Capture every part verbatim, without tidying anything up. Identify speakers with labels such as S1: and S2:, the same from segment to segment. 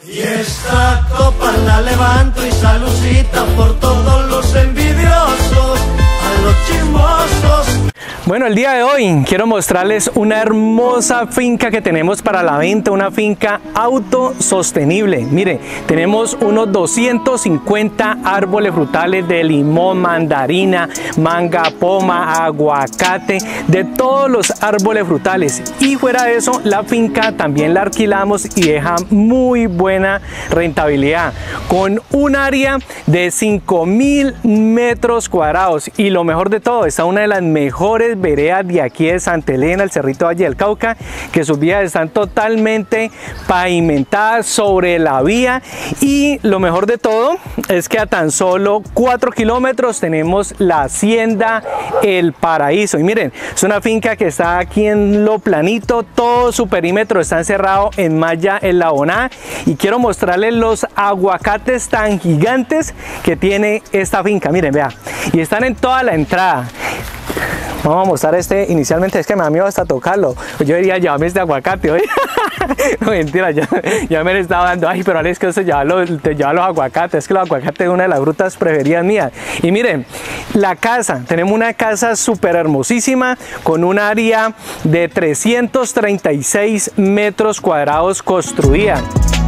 S1: Y esta copa la levanto y salucita por todos los envidiosos, a los chismosos.
S2: Bueno, el día de hoy quiero mostrarles una hermosa finca que tenemos para la venta, una finca autosostenible. Mire, tenemos unos doscientos cincuenta árboles frutales de limón, mandarina, manga, poma, aguacate, de todos los árboles frutales. Y fuera de eso, la finca también la alquilamos y deja muy buena rentabilidad, con un área de cinco mil metros cuadrados. Y lo mejor de todo, está una de las mejores veredas de aquí de Santa Elena, el Cerrito Valle del Cauca, que sus vías están totalmente pavimentadas sobre la vía. Y lo mejor de todo es que a tan solo cuatro kilómetros tenemos la hacienda El Paraíso. Y miren, es una finca que está aquí en lo planito, todo su perímetro está encerrado en malla eslabonada. Y quiero mostrarles los aguacates tan gigantes que tiene esta finca. Miren, vea, y están en toda la entrada. Vamos a mostrar este inicialmente, es que me da miedo hasta tocarlo. Yo diría, llévame este aguacate hoy. No, mentira, ya, ya me le estaba dando. Ay, pero es que usted lleva los, te lleva los aguacates. Es que los aguacates es una de las frutas preferidas mías. Y miren, la casa, tenemos una casa súper hermosísima con un área de trescientos treinta y seis metros cuadrados construida.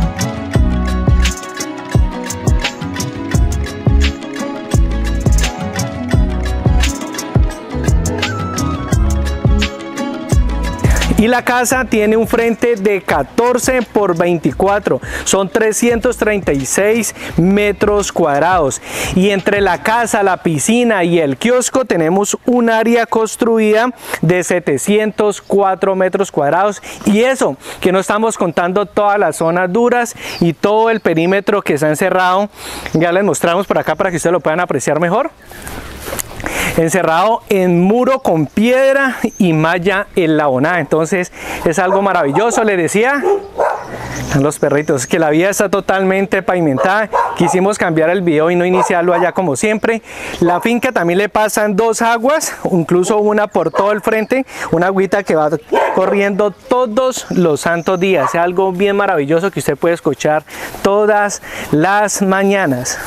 S2: Y la casa tiene un frente de catorce por veinticuatro, son trescientos treinta y seis metros cuadrados. Y entre la casa, la piscina y el kiosco tenemos un área construida de setecientos cuatro metros cuadrados. Y eso, que no estamos contando todas las zonas duras y todo el perímetro que se ha encerrado. Ya les mostramos por acá para que ustedes lo puedan apreciar mejor. Encerrado en muro con piedra y malla eslabonada. Entonces es algo maravilloso. Les decía a los perritos que la vía está totalmente pavimentada. Quisimos cambiar el video y no iniciarlo allá como siempre. La finca también le pasan dos aguas, incluso una por todo el frente, una agüita que va corriendo todos los santos días. Es algo bien maravilloso que usted puede escuchar todas las mañanas.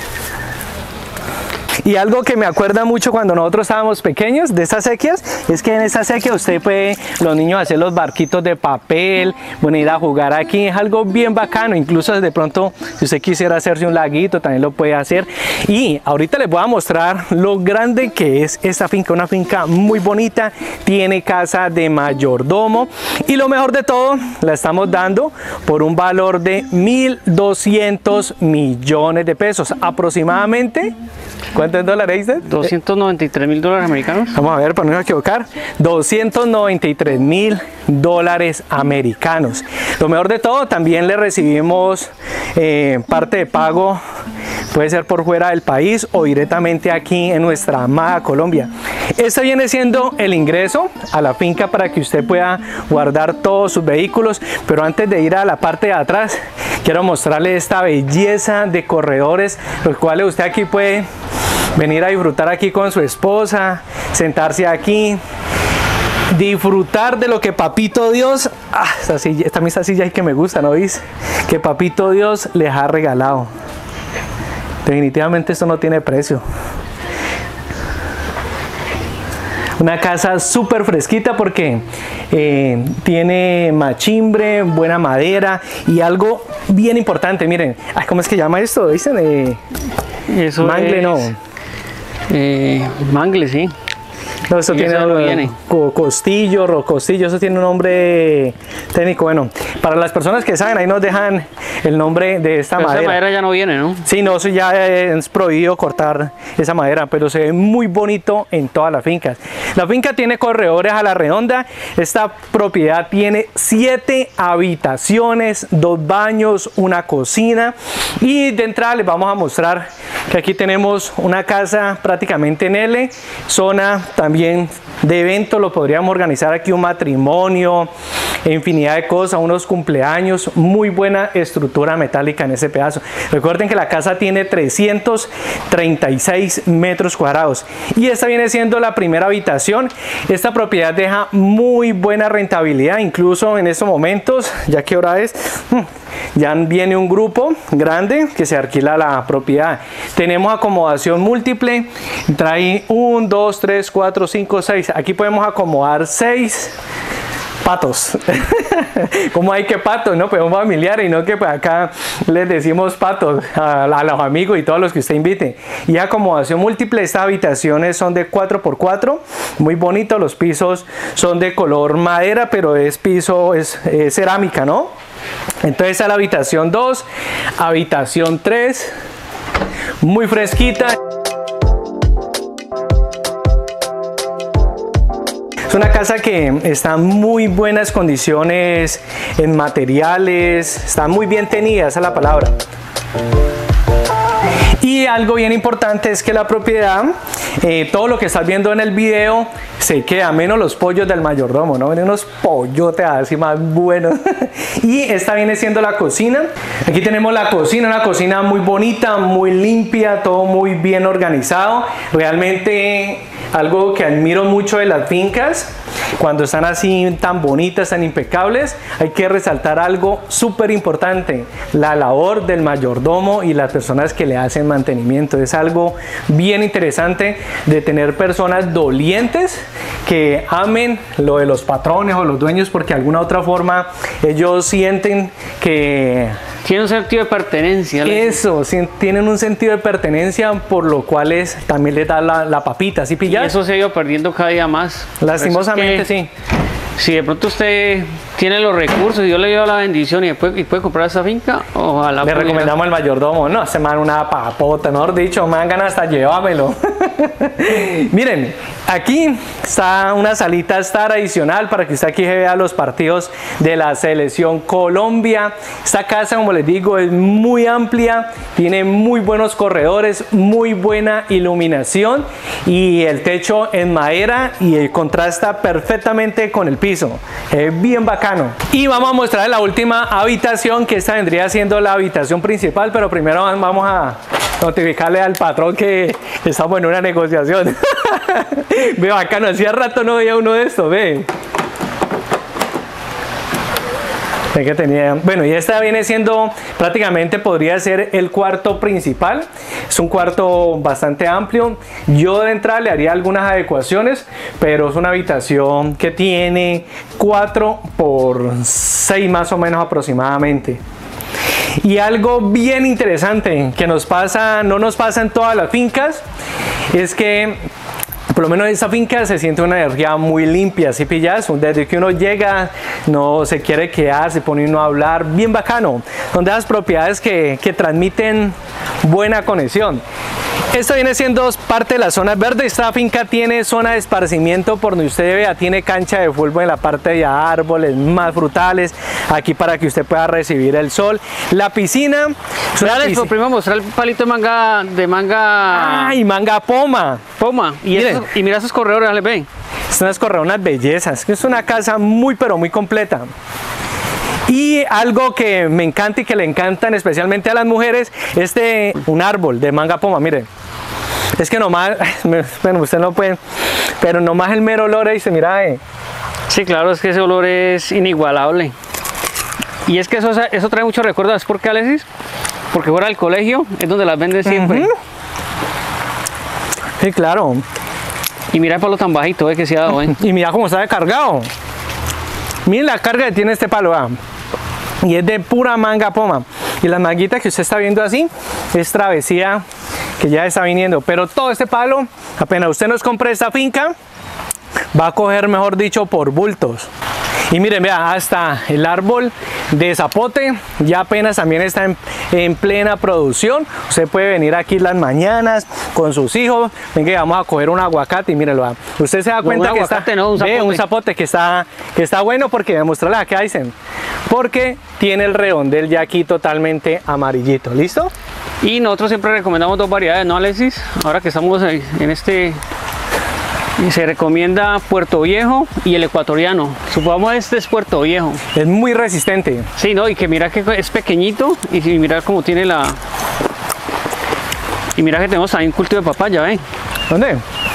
S2: Y algo que me acuerda mucho cuando nosotros estábamos pequeños de estas sequías, es que en esta sequía usted puede, los niños, hacer los barquitos de papel, venir a jugar aquí. Es algo bien bacano. Incluso de pronto, si usted quisiera hacerse un laguito, también lo puede hacer. Y ahorita les voy a mostrar lo grande que es esta finca. Una finca muy bonita, tiene casa de mayordomo. Y lo mejor de todo, la estamos dando por un valor de mil doscientos millones de pesos aproximadamente. ¿Cuánto en dólares dice?
S3: doscientos noventa y tres mil dólares americanos.
S2: Vamos a ver, para no equivocar. doscientos noventa y tres mil dólares americanos. Lo mejor de todo, también le recibimos eh, parte de pago. Puede ser por fuera del país o directamente aquí en nuestra amada Colombia. Este viene siendo el ingreso a la finca para que usted pueda guardar todos sus vehículos. Pero antes de ir a la parte de atrás, quiero mostrarle esta belleza de corredores, los cuales usted aquí puede venir a disfrutar aquí con su esposa, sentarse aquí, disfrutar de lo que Papito Dios, ah, esta silla, esta misma silla que me gusta, ¿no ves? Que Papito Dios les ha regalado. Definitivamente esto no tiene precio. Una casa súper fresquita porque eh, tiene machimbre, buena madera y algo bien importante. Miren, ay, ¿cómo es que llama esto? Dicen eh,
S3: Eso
S2: mangle,
S3: es,
S2: no.
S3: Eh, mangle, sí.
S2: No, eso
S3: y
S2: tiene
S3: eso no viene.
S2: Co costillo, rocostillo, eso tiene un nombre técnico. Bueno, para las personas que saben, ahí nos dejan el nombre de esta
S3: pero
S2: madera.
S3: Esa madera ya no viene, ¿no?
S2: Sí, no, eso ya es prohibido cortar esa madera, pero se ve muy bonito en todas las fincas. La finca tiene corredores a la redonda. Esta propiedad tiene siete habitaciones, dos baños, una cocina. Y de entrada les vamos a mostrar que aquí tenemos una casa prácticamente en L, zona también de evento, lo podríamos organizar aquí un matrimonio, infinidad de cosas, unos cumpleaños, muy buena estructura metálica en ese pedazo. Recuerden que la casa tiene trescientos treinta y seis metros cuadrados y esta viene siendo la primera habitación. Esta propiedad deja muy buena rentabilidad, incluso en estos momentos, ya que hora es, ya viene un grupo grande que se alquila la propiedad. Tenemos acomodación múltiple, trae uno, dos, tres, cuatro, cinco, seis. Aquí podemos acomodar seis patos. Como hay que patos, ¿no? Pues un familiar y no que pues acá les decimos patos a, a los amigos y todos los que usted invite. Y acomodación múltiple, estas habitaciones son de cuatro por cuatro, muy bonito. Los pisos son de color madera, pero es piso, es, es cerámica, ¿no? Entonces a la habitación dos, habitación tres, muy fresquita. Es una casa que está en muy buenas condiciones en materiales, está muy bien tenida, esa es la palabra. Y algo bien importante es que la propiedad, eh, todo lo que estás viendo en el video, se queda, menos los pollos del mayordomo, ¿no? Vienen unos pollotes así más buenos. Y esta viene siendo la cocina. Aquí tenemos la cocina, una cocina muy bonita, muy limpia, todo muy bien organizado. Realmente algo que admiro mucho de las fincas, cuando están así tan bonitas, tan impecables, hay que resaltar algo súper importante: la labor del mayordomo y las personas que le hacen mantenimiento. Es algo bien interesante de tener personas dolientes que amen lo de los patrones o los dueños, porque de alguna otra forma ellos sienten que
S3: tiene un sentido de pertenencia.
S2: Eso, sí, tienen un sentido de pertenencia, por lo cual es, también les da la, la papita, ¿sí pillas?
S3: Y eso se ha ido perdiendo cada día más.
S2: Lastimosamente, sí.
S3: Si de pronto usted tiene los recursos y Dios le dio la bendición y, después, y puede comprar esa finca, ojalá.
S2: Le recomendamos al mayordomo. No, se man una papota, mejor dicho, me dan ganas hasta llevármelo. Miren, aquí está una salita estar adicional para que usted aquí vea los partidos de la selección Colombia. Esta casa, como les digo, es muy amplia, tiene muy buenos corredores, muy buena iluminación y el techo en madera y contrasta perfectamente con el piso. Es bien bacano. Y vamos a mostrar la última habitación, que esta vendría siendo la habitación principal, pero primero vamos a notificarle al patrón que estamos en una negociación. Ve, bacano, hacía rato no veía uno de estos, ve. Que tenía, bueno, y esta viene siendo prácticamente, podría ser el cuarto principal. Es un cuarto bastante amplio. Yo de entrada le haría algunas adecuaciones, pero es una habitación que tiene cuatro por seis más o menos aproximadamente. Y algo bien interesante que nos pasa, no nos pasa en todas las fincas, es que por lo menos en esta finca se siente una energía muy limpia, ¿sí pillas? Desde que uno llega, no se quiere quedar, se pone uno a hablar, bien bacano. Son de las propiedades que, que transmiten buena conexión. Esto viene siendo parte de la zona verde. Esta finca tiene zona de esparcimiento, por donde usted vea, tiene cancha de fútbol en la parte de árboles, más frutales, aquí para que usted pueda recibir el sol. La piscina,
S3: piscina. Primero mostrar el palito de manga, de manga.
S2: ¡Ay, manga poma!
S3: Poma. Y, estos, y mira esos corredores, ¿les ven?
S2: Son unas corredoras bellezas. Es una casa muy, pero muy completa. Y algo que me encanta y que le encantan especialmente a las mujeres, este un árbol de manga poma, miren. Es que nomás, bueno, usted no puede, pero nomás el mero olor ahí se mira. Eh.
S3: Sí, claro, es que ese olor es inigualable. Y es que eso, eso trae muchos recuerdos. ¿Es por qué, Alexis? Porque fuera del colegio es donde las venden siempre. Uh-huh.
S2: Sí, claro.
S3: Y mira el palo tan bajito, eh, que se ha dado, eh.
S2: Y mira cómo está cargado. Miren la carga que tiene este palo, ¿eh? Y es de pura manga poma. Y las manguitas que usted está viendo así es travesía que ya está viniendo. Pero todo este palo, apenas usted nos compre esta finca, va a coger, mejor dicho, por bultos. Y miren, vea, hasta el árbol de zapote ya apenas también está en, en plena producción. Usted puede venir aquí las mañanas con sus hijos. Venga, vamos a coger un aguacate y mírenlo. Usted se da cuenta
S3: no,
S2: que
S3: aguacate,
S2: está
S3: no, un, zapote.
S2: Ve, un zapote que está, que está bueno, porque demostrarle a qué dicen. Porque tiene el redondel ya aquí totalmente amarillito. ¿Listo?
S3: Y nosotros siempre recomendamos dos variedades, ¿no, Alexis? Ahora que estamos en este Y se recomienda Puerto Viejo y el ecuatoriano. Supongamos este es Puerto Viejo.
S2: Es muy resistente.
S3: Sí, no, y que mira que es pequeñito y mira cómo tiene la... Y mira que tenemos también cultivo de papaya, ¿ven?
S2: ¿Dónde?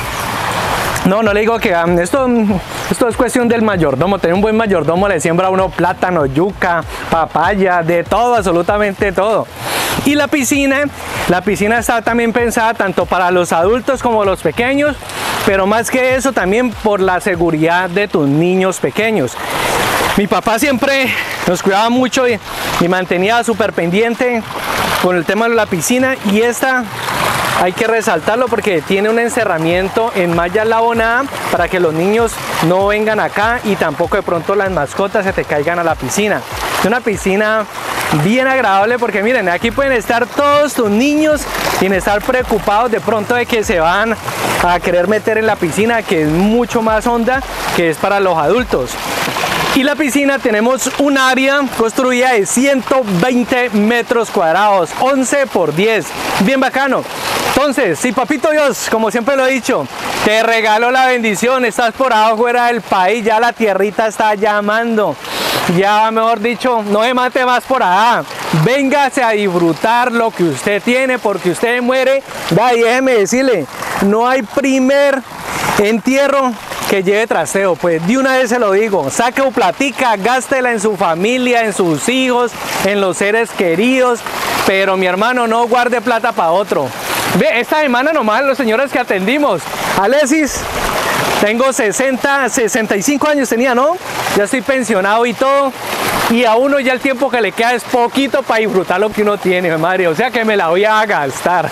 S2: No, no le digo que um, esto, esto es cuestión del mayordomo. Tener un buen mayordomo le siembra a uno plátano, yuca, papaya, de todo, absolutamente todo. Y la piscina, la piscina está también pensada tanto para los adultos como los pequeños, pero más que eso también por la seguridad de tus niños pequeños. Mi papá siempre nos cuidaba mucho y, y mantenía súper pendiente con el tema de la piscina, y esta hay que resaltarlo porque tiene un encerramiento en malla labonada para que los niños no vengan acá y tampoco de pronto las mascotas se te caigan a la piscina. Es una piscina bien agradable porque miren, aquí pueden estar todos tus niños sin estar preocupados de pronto de que se van a querer meter en la piscina, que es mucho más honda, que es para los adultos. Y la piscina tenemos un área construida de ciento veinte metros cuadrados, once por diez, bien bacano. Entonces, si papito Dios, como siempre lo he dicho, te regalo la bendición, estás por abajo fuera del país, ya la tierrita está llamando, ya mejor dicho, no se mate más por allá, véngase a disfrutar lo que usted tiene, porque usted muere, da, y déjeme decirle, no hay primer entierro que lleve trasteo. Pues de una vez se lo digo, saque o platica, gástela en su familia, en sus hijos, en los seres queridos, pero mi hermano, no guarde plata para otro. Ve, esta semana nomás los señores que atendimos, Alexis, tengo sesenta, sesenta y cinco años tenía, ¿no? Ya estoy pensionado y todo, y a uno ya el tiempo que le queda es poquito para disfrutar lo que uno tiene, madre, o sea que me la voy a gastar.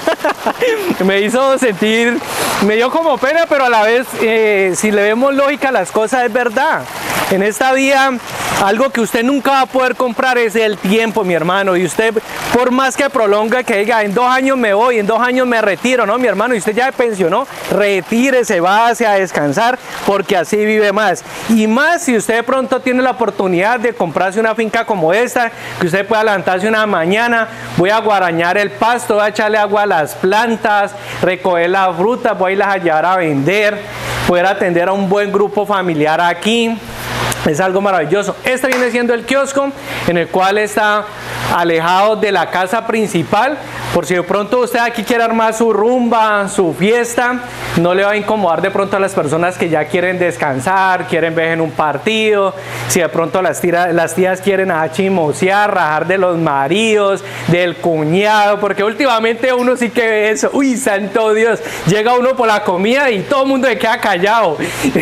S2: Me hizo sentir, me dio como pena, pero a la vez, eh, si le vemos lógica a las cosas, es verdad. En esta vida, algo que usted nunca va a poder comprar es el tiempo, mi hermano, y usted, por más que prolonga, que diga, en dos años me voy, en dos años me retiro, no, mi hermano, y usted ya pensionó, retírese, váyase a descansar, porque así vive más. Y más si usted de pronto tiene la oportunidad de comprarse una finca como esta, que usted pueda levantarse una mañana, voy a guarañar el pasto, voy a echarle agua a las plantas, recoger las frutas, voy a irlas a llevar a vender, poder atender a un buen grupo familiar aquí. Es algo maravilloso. Este viene siendo el kiosco, en el cual está alejado de la casa principal, por si de pronto usted aquí quiere armar su rumba, su fiesta, no le va a incomodar de pronto a las personas que ya quieren descansar, quieren ver en un partido, si de pronto las, tira, las tías quieren a chismosear, rajar de los maridos, del cuñado, porque últimamente uno sí que ve eso. Uy, santo Dios, llega uno por la comida y todo el mundo se queda callado.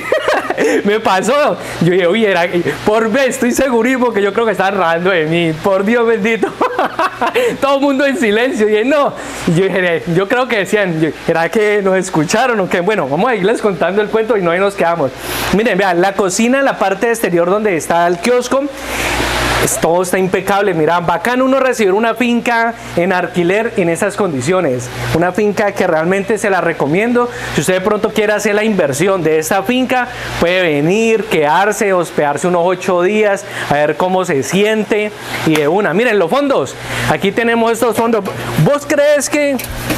S2: Me pasó, yo dije, uy, era, por vez estoy segurísimo que yo creo que están rajando de mí, por Dios bendito. Todo el mundo en silencio, y no, yo, dije, yo creo que decían, ¿era que nos escucharon o qué? Bueno, vamos a irles contando el cuento y no ahí nos quedamos. Miren, vean, la cocina en la parte exterior donde está el kiosco, todo está impecable. Mira, bacán uno recibir una finca en alquiler en esas condiciones, una finca que realmente se la recomiendo. Si usted de pronto quiere hacer la inversión de esta finca, puede venir, quedarse, hospedarse unos ocho días, a ver cómo se siente, y de una, miren los fondos, aquí tenemos estos fondos. ¿Vos crees que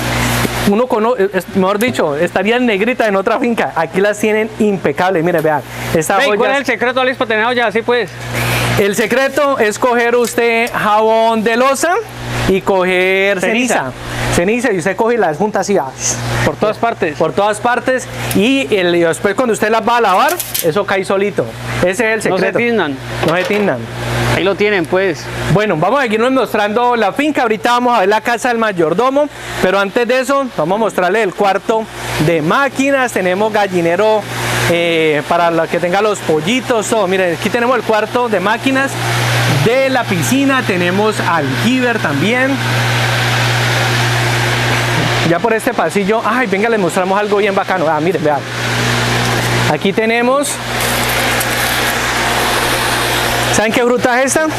S2: uno conoce, mejor dicho, estaría en negrita en otra finca? Aquí las tienen impecables, miren, vean, esta
S3: Hey,
S2: olla.
S3: ¿cuál es el secreto, Alex, para tener olla así pues?
S2: El secreto es coger usted jabón de loza y coger ceniza. Ceniza, ceniza y usted coge las juntas así,
S3: Por todas partes.
S2: por todas partes, y, el, y después cuando usted las va a lavar, eso cae solito. Ese es el
S3: No
S2: secreto.
S3: se tiznan.
S2: No se tiznan.
S3: Ahí lo tienen pues.
S2: Bueno, vamos a seguirnos mostrando la finca. Ahorita vamos a ver la casa del mayordomo, pero antes de eso vamos a mostrarle el cuarto de máquinas. Tenemos gallinero eh, para la que tenga los pollitos, todo. Miren, aquí tenemos el cuarto de máquinas de la piscina, tenemos aljiber también. Ya por este pasillo, ay, venga, les mostramos algo bien bacano. Ah, miren, vean, aquí tenemos, ¿saben qué fruta es esta?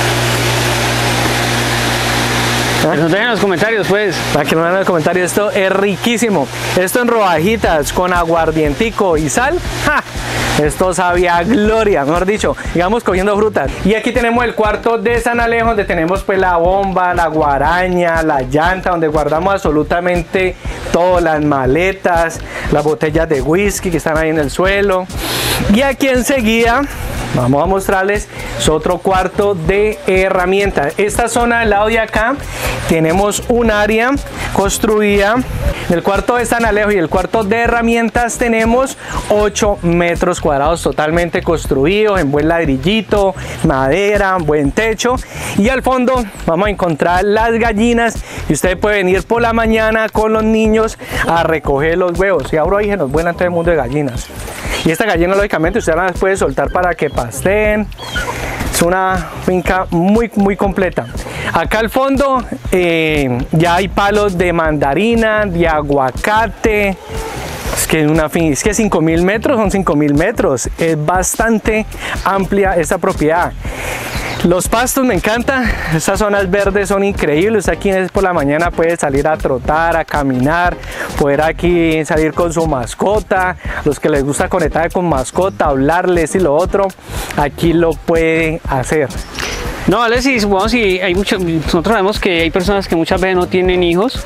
S3: ¿Ah? Nos dejen en los comentarios pues.
S2: Para que no vean en los comentarios, esto es riquísimo. Esto en rodajitas con aguardientico y sal. ¡Ja! Esto sabía gloria, mejor dicho, digamos cogiendo frutas. Y aquí tenemos el cuarto de San Alejo, donde tenemos pues la bomba, la guaraña, la llanta, donde guardamos absolutamente todas las maletas, las botellas de whisky que están ahí en el suelo. Y aquí enseguida vamos a mostrarles es otro cuarto de herramientas. Esta zona del lado de acá tenemos un área construida. En el cuarto de San Alejo y el cuarto de herramientas tenemos ocho metros cuadrados totalmente construidos en buen ladrillito, madera, buen techo. Y al fondo vamos a encontrar las gallinas y usted puede venir por la mañana con los niños a recoger los huevos. Y ahora dije, nos vuelan todo el mundo de gallinas. Y esta gallina lógicamente usted las puede soltar para que pasteen. Es una finca muy muy completa. Acá al fondo eh, ya hay palos de mandarina, de aguacate. Es que una fin, es que cinco mil metros son cinco mil metros. Es bastante amplia esta propiedad. Los pastos me encantan, estas zonas verdes son increíbles. Aquí por la mañana puede salir a trotar, a caminar, poder aquí salir con su mascota. Los que les gusta conectar con mascota, hablarles y lo otro, aquí lo puede hacer.
S3: No, Alexis, bueno, sí, hay mucho, nosotros sabemos que hay personas que muchas veces no tienen hijos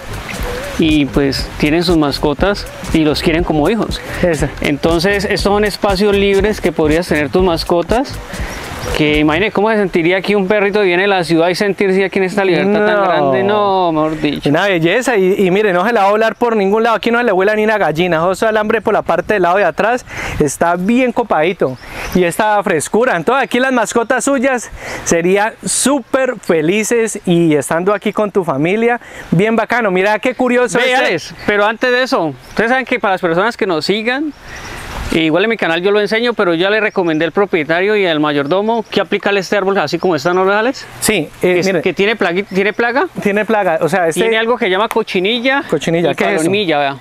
S3: y pues tienen sus mascotas y los quieren como hijos.
S2: Esa.
S3: Entonces estos son espacios libres que podrías tener tus mascotas. Que imagine cómo se sentiría aquí un perrito que viene de la ciudad y sentirse aquí en esta libertad no. tan grande. No, mejor dicho.
S2: Una belleza. Y, y mire, no se le va a volar por ningún lado. Aquí no se le vuela ni una gallina. O sea, el alambre por la parte del lado de atrás está bien copadito. Y esta frescura. Entonces aquí las mascotas suyas serían súper felices. Y estando aquí con tu familia, bien bacano. Mira qué curioso.
S3: Veales, este... pero antes de eso, ustedes saben que para las personas que nos sigan, igual en mi canal yo lo enseño, pero ya le recomendé al propietario y al mayordomo que aplicarle este árbol así como están, ¿no, Alex?
S2: Sí, eh,
S3: es,
S2: mire,
S3: que tiene plaga, tiene plaga.
S2: Tiene plaga, o sea, este...
S3: tiene algo que se llama cochinilla.
S2: Cochinilla, ¿qué es eso?
S3: Vea.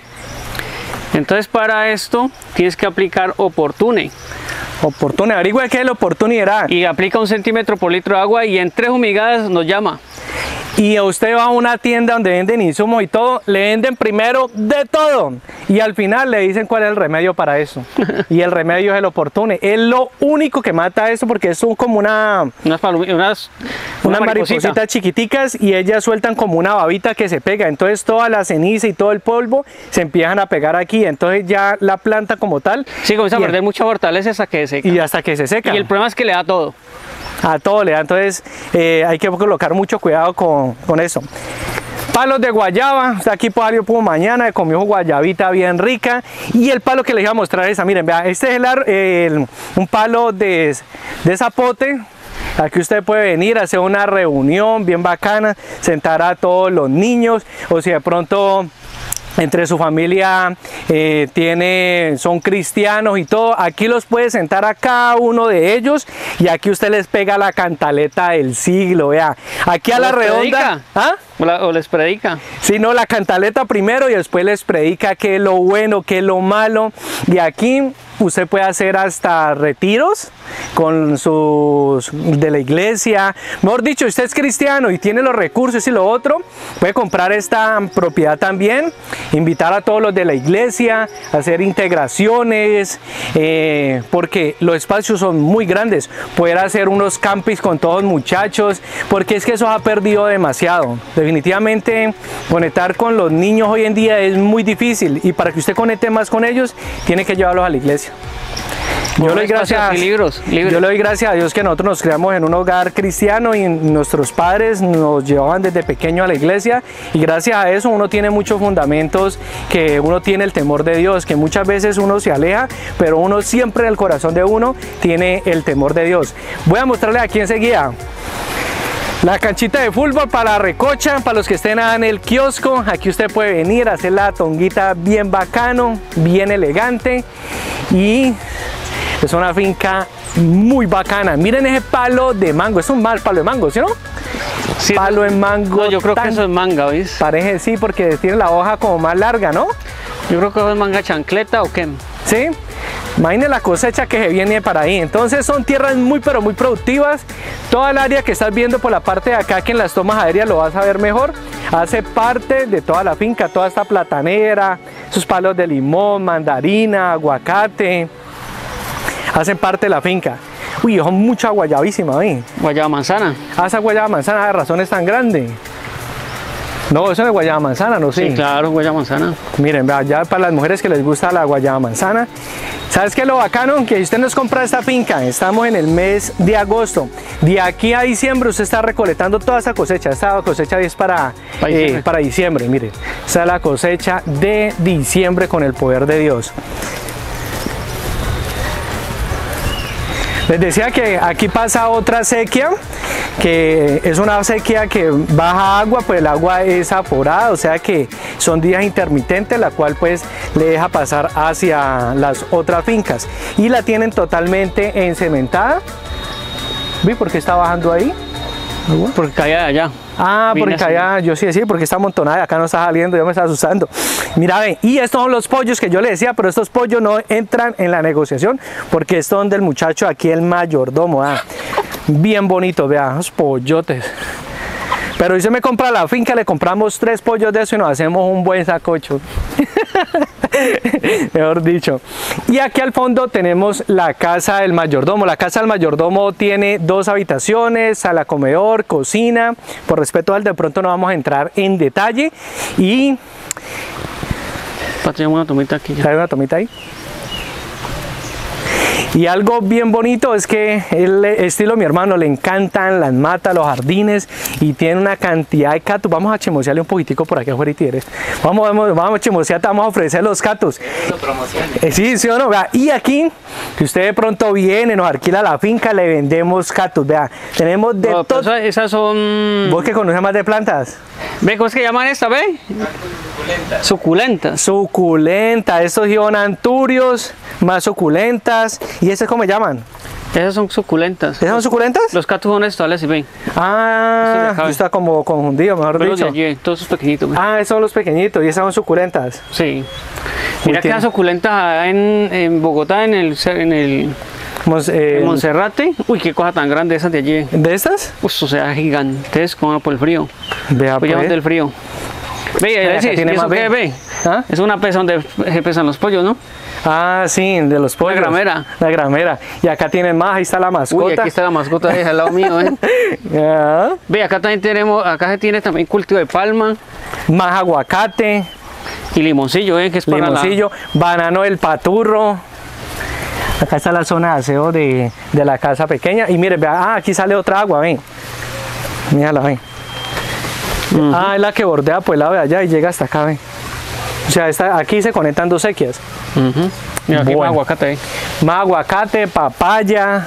S3: Entonces para esto tienes que aplicar Opportune.
S2: Opportune, averigua qué es el Opportune.
S3: Y aplica un centímetro por litro de agua y en tres humigadas nos llama.
S2: Y usted va a una tienda donde venden insumos y todo, le venden primero de todo y al final le dicen cuál es el remedio para eso. Y el remedio es el Opportune. Es lo único que mata eso porque son como una
S3: unas, unas,
S2: unas una maripositas chiquiticas y ellas sueltan como una babita que se pega. Entonces toda la ceniza y todo el polvo se empiezan a pegar aquí. Entonces ya la planta como tal
S3: sí comienza a perder mucha fortaleza hasta que se seca.
S2: Y hasta que se seca.
S3: Y el problema es que le da todo.
S2: A todo le da, entonces eh, hay que colocar mucho cuidado con, con eso. Palos de guayaba, o sea, aquí Pablo pudo mañana, comió guayabita bien rica. Y el palo que les iba a mostrar es esa, miren, vea, este es el, el, un palo de, de zapote. Aquí usted puede venir a hacer una reunión bien bacana, sentar a todos los niños, o si de pronto entre su familia eh, tiene, son cristianos y todo, aquí los puede sentar a cada uno de ellos y aquí usted les pega la cantaleta del siglo, vea, aquí a la redonda, ¿ah?
S3: O, la, o les predica.
S2: Sí, no, la cantaleta primero y después les predica qué es lo bueno, qué es lo malo. Y aquí usted puede hacer hasta retiros con sus de la iglesia. Mejor dicho, usted es cristiano y tiene los recursos y lo otro, puede comprar esta propiedad también, invitar a todos los de la iglesia, hacer integraciones, eh, porque los espacios son muy grandes. Poder hacer unos campings con todos los muchachos, porque es que eso ha perdido demasiado. Definitivamente conectar con los niños hoy en día es muy difícil y para que usted conecte más con ellos le que llevarlos a la iglesia. Yo le, doy gracias,
S3: libros, libros.
S2: yo le doy gracias a Dios que nosotros nos criamos en un hogar cristiano y nuestros padres nos llevaban desde pequeño a la iglesia y gracias a eso uno tiene muchos fundamentos, que uno tiene el temor de Dios, que muchas veces uno se aleja, pero uno siempre en el corazón de uno tiene el temor de Dios. Voy a mostrarle aquí enseguida la canchita de fútbol para la recocha, para los que estén en el kiosco. Aquí usted puede venir a hacer la tonguita bien bacano, bien elegante y es una finca muy bacana. Miren ese palo de mango, es un mal palo de mango, ¿sí no?
S3: Sí,
S2: palo de mango.
S3: No, yo creo que eso es manga, ¿ves?
S2: Parece sí, porque tiene la hoja como más larga, ¿no?
S3: Yo creo que eso es manga chancleta o qué.
S2: Sí. Imagínense la cosecha que se viene para ahí. Entonces son tierras muy pero muy productivas. Toda el área que estás viendo por la parte de acá, que en las tomas aéreas lo vas a ver mejor, hace parte de toda la finca, toda esta platanera, sus palos de limón, mandarina, aguacate, hacen parte de la finca. Uy, son mucha guayabísima, ¿eh?
S3: Guayaba manzana.
S2: Ah, esa guayaba manzana de razón es tan grande. No, eso no es guayaba manzana, ¿no? Sí,
S3: Sí, claro, guayaba manzana.
S2: Miren, vea, ya para las mujeres que les gusta la guayaba manzana. ¿Sabes qué es lo bacano? Que si usted nos compra esta finca, estamos en el mes de agosto. De aquí a diciembre usted está recolectando toda esa cosecha. Esta cosecha es para,
S3: Para
S2: eh,
S3: diciembre.
S2: para diciembre, miren. Esta es la cosecha de diciembre con el poder de Dios. Les decía que aquí pasa otra sequía, que es una sequía que baja agua, pues el agua es evaporada, o sea que son días intermitentes, la cual pues le deja pasar hacia las otras fincas. Y la tienen totalmente encementada. ¿Vi por qué está bajando ahí?
S3: Porque caía de allá.
S2: Ah,
S3: Viene
S2: porque
S3: así.
S2: allá, yo sí decía, porque está amontonada y acá no está saliendo, yo me está asustando. Mira, ven, y estos son los pollos que yo le decía, pero estos pollos no entran en la negociación, porque estos son del muchacho aquí, el mayordomo, ah, bien bonito, vea, los pollotes. Pero si se me compra la finca, le compramos tres pollos de eso y nos hacemos un buen sacocho. Mejor dicho. Y aquí al fondo tenemos la casa del mayordomo. La casa del mayordomo tiene dos habitaciones, sala comedor, cocina. Por respeto al de pronto no vamos a entrar en detalle. Y
S3: Tenemos una tomita aquí ya.
S2: ¿trae una tomita ahí? Y algo bien bonito es que el estilo mi hermano le encantan las matas, los jardines y tiene una cantidad de cactus. Vamos a chimosearle un poquitico por aquí afuera y tienes. Vamos, vamos, vamos a chimosear, te vamos a ofrecer los cactus. Eh, sí, sí o no, vea. Y aquí, si usted de pronto viene, nos alquila la finca, le vendemos cactus, vea. Tenemos de
S3: No, pero
S2: todo.
S3: esas, esas son...
S2: ¿Vos que conoces más de plantas?
S3: ¿Ve cómo es que llaman esta, ve? Suculentas.
S2: Suculenta, estos son anturios, más suculentas. ¿Y estos cómo se llaman?
S3: Esas son suculentas.
S2: ¿Esas son suculentas?
S3: Los cactus son estos, ¿vale? Si ven.
S2: Ah,
S3: Estos de acá,
S2: está como confundido, mejor
S3: Ve los de
S2: dicho.
S3: allí, todos esos pequeñitos. ve.
S2: Ah, esos son los pequeñitos y esas son suculentas.
S3: Sí.
S2: Uy,
S3: Mira que
S2: tiene-
S3: las suculentas allá en, en Bogotá, en el, en el
S2: Mos- eh,
S3: en Monserrate. Uy, qué cosa tan grande esas de allí.
S2: ¿De estas?
S3: Uf, o sea, gigantesco por el frío.
S2: Vea,
S3: Pues
S2: pues.
S3: del frío. Ve,
S2: Mira,
S3: Alexis,
S2: acá tiene
S3: ¿y eso
S2: más,
S3: qué
S2: ve.
S3: ve?
S2: ¿Ah?
S3: Es una pesa donde se pesan los pollos, ¿no?
S2: Ah, sí, de los pollos.
S3: gramera.
S2: La gramera. Y acá tienen más, ahí está la mascota.
S3: Uy, aquí está la mascota de al lado mío, ¿eh?
S2: Ah,
S3: Ve, acá también tenemos, acá se tiene también cultivo de palma
S2: más aguacate,
S3: y limoncillo, ¿eh? Que es para la-
S2: limoncillo, banano del paturro. Acá está la zona de aseo de, de la casa pequeña. Y mire, vea, ah, aquí sale otra agua, ven. Mírala, ven. Ah, es la que bordea pues la de allá y llega hasta acá, ven. O sea, esta, aquí se conectan dos sequias.
S3: Ujú. Mira, aquí
S2: Bueno.
S3: más aguacate, ¿eh?
S2: Más aguacate, papaya.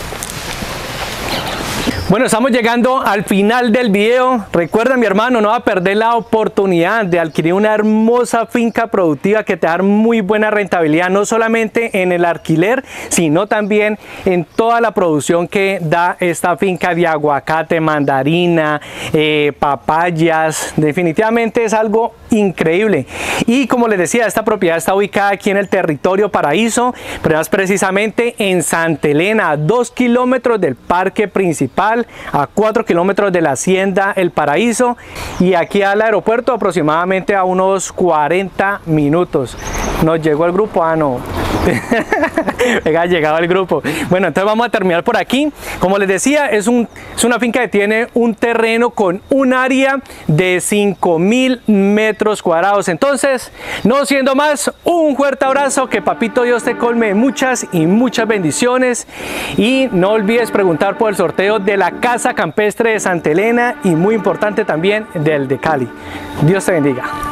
S2: Bueno, estamos llegando al final del video. Recuerda, mi hermano, no va a perder la oportunidad de adquirir una hermosa finca productiva que te da muy buena rentabilidad, no solamente en el alquiler, sino también en toda la producción que da esta finca de aguacate, mandarina, eh, papayas. Definitivamente es algo increíble. Y como les decía, esta propiedad está ubicada aquí en el territorio Paraíso, pero más precisamente en Santa Elena, a dos kilómetros del parque principal, a cuatro kilómetros de la hacienda El Paraíso, y aquí al aeropuerto aproximadamente a unos cuarenta minutos. Nos llegó el grupo, ah no. Venga, ha llegado el grupo. Bueno, entonces vamos a terminar por aquí. Como les decía, es, un, es una finca que tiene un terreno con un área de cinco mil metros cuadrados. Entonces, no siendo más, un fuerte abrazo, que papito Dios te colme muchas y muchas bendiciones. Y no olvides preguntar por el sorteo de la Casa Campestre de Santa Elena y, muy importante también, del de Cali. Dios te bendiga.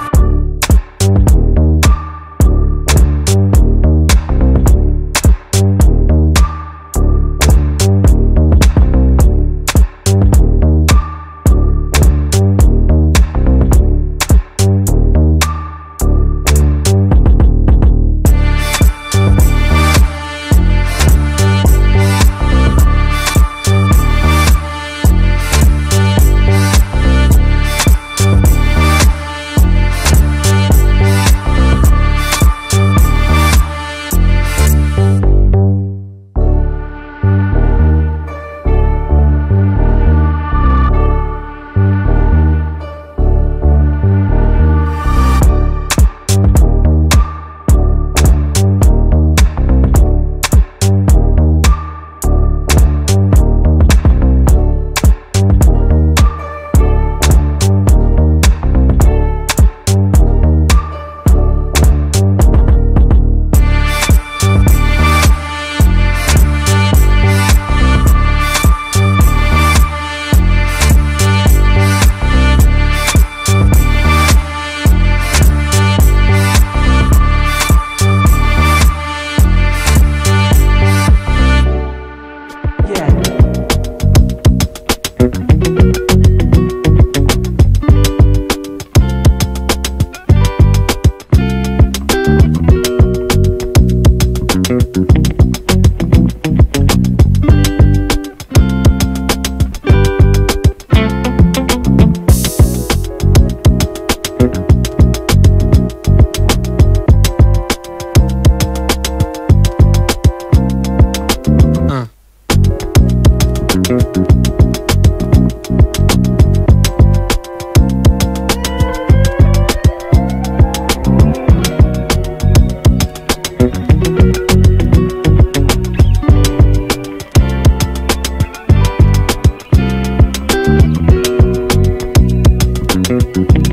S2: Chao.